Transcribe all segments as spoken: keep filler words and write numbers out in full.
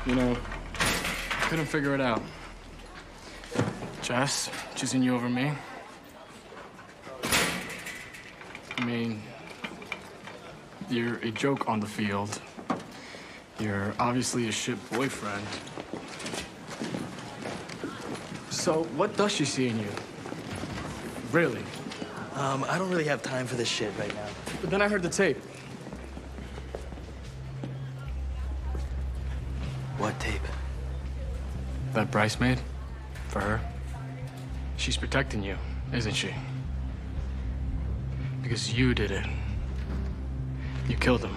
You know, I couldn't figure it out. Jess, choosing you over me. I mean, you're a joke on the field. You're obviously a shit boyfriend. So, what does she see in you? Really? Um, I don't really have time for this shit right now. But then I heard the tape. What tape? That Bryce made? For her? She's protecting you, isn't she? Because you did it. You killed him.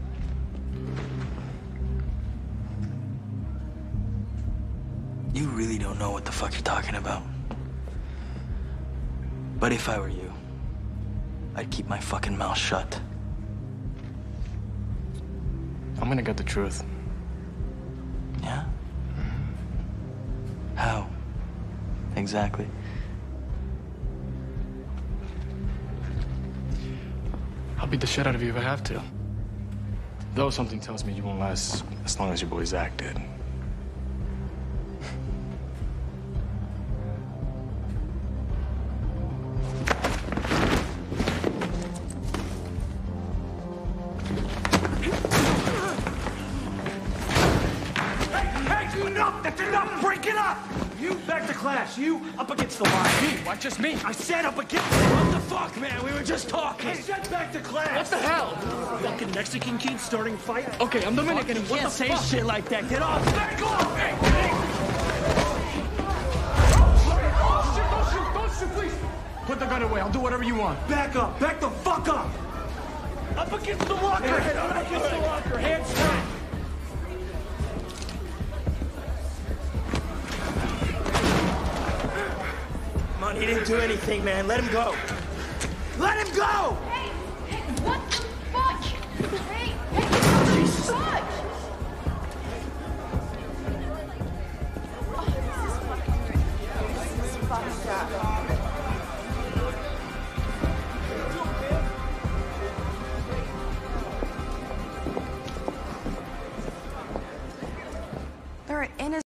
You really don't know what the fuck you're talking about. But if I were you, I'd keep my fucking mouth shut. I'm gonna get the truth. Yeah? How? Exactly. I'll beat the shit out of you if I have to. Though something tells me you won't last as long as your boy Zach did. You up against the line. Me? What? Just me? I said up against the line. What the fuck, man? We were just talking. I said back to class. What the hell? Fucking Mexican kid starting a fight? Okay, I'm Dominican. What What can't the say fuck? shit like that. Get off. Back off. Hey, hey. Don't shoot, don't shoot, don't shoot, please. Put the gun away. I'll do whatever you want. Back up. Back the fuck up. Up against the locker. Head up against the locker. Hands straight. He didn't do anything, man. Let him go. Let him go!